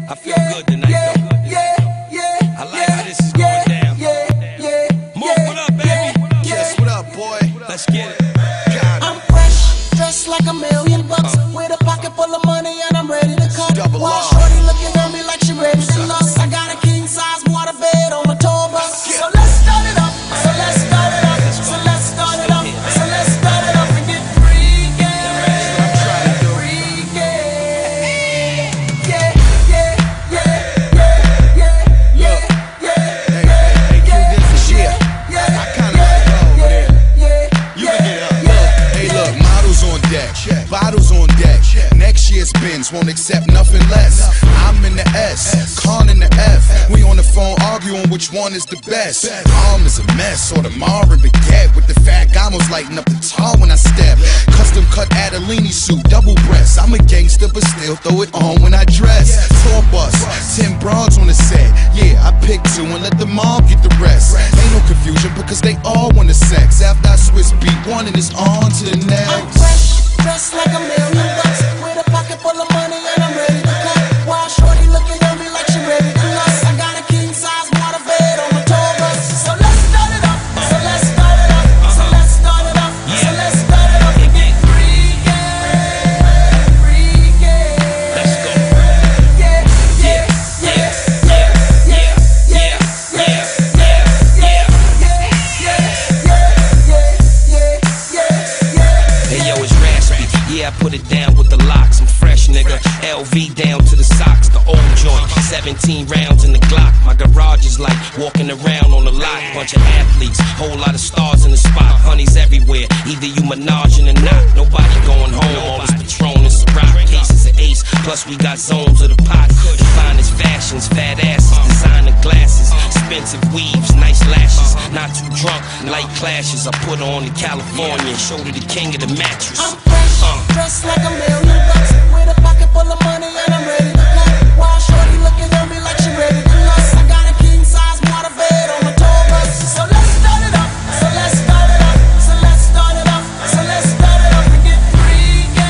I feel good tonight, though. I like how this is going down. Move, what up, baby? Yes, what up, boy? Let's get it. I'm fresh, dressed like $1,000,000, with a pocket full of money and I'm ready to cut. Double While R. shorty looking at me like she ready to lust. I got a king size water bed on my tour bus. So let's start it up. So let's start it up. So let's start it up. So let's start it up and get freaky. Bottles on deck. Next year's Benz won't accept nothing less. I'm in the S, Con in the F. We on the phone arguing which one is the best. Arm is a mess, or the Marvin baguette with the fat gamos lighting up the tar when I step. Custom cut Adelini suit, double breast. I'm a gangster, but still throw it on when I dress. Tour bus, 10 bronze on the set. Yeah, I pick two and let the mom get the rest. Ain't no confusion because they all want the sex. After I Swiss beat one and it's on to the next. I'm fresh, dressed like $1,000,000, with a pocket full of money and I'm ready to cut. While shorty looking at me like she ready to lust. I got a king size water bed on my tour bus. So let's start it up. So let's start it up. So let's start it up. So let's start it up and get freaky. Let's go. Hey yo, it's raspy. Yeah, I put it down with the locks. I'm fresh, nigga. LV down to the socks, the old joint. 17 rounds in the Glock. My garage is like walking around on the lot. Bunch of athletes, whole lot of stars in the spot. Honeys everywhere, either you menaging or not. Nobody going home, all this Patron and Ciroc. Cases of Ace, plus we got zones of the pot. The finest fashions, fat asses, designer glasses, expensive weaves, nice lashes. Not too drunk, light clashes. I put on in California and showed her the king of the mattress. I'm fresh, dressed like $1,000,000, with a pocket full of money and I'm ready to cut. While shorty looking at me like she ready to lust. I got a king size water bed on my tour bus. So let's start it up. So let's start it up. So let's start it up. So let's start it up and get freaky.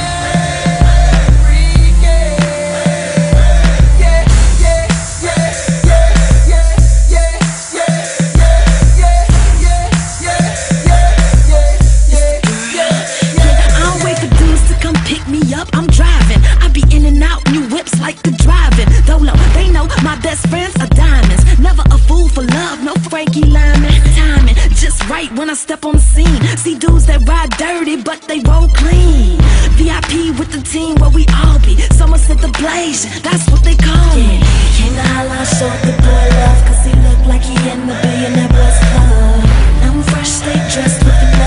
I don't wait for dudes to come pick me up, I'm driving. I be in and out, new whips like the driving. Dolo, they know my best friends are diamonds. Never a fool for love, no Frankie Lyman. Timing, just right when I step on the scene. See dudes that ride dirty, but they roll clean. VIP with the team where we all be. Somerset the Blaze, that's what they call me. Came to holla, showed the boy love, cause he looked like he in the Billionaire Boys Club. I'm fresh, stay dressed, looking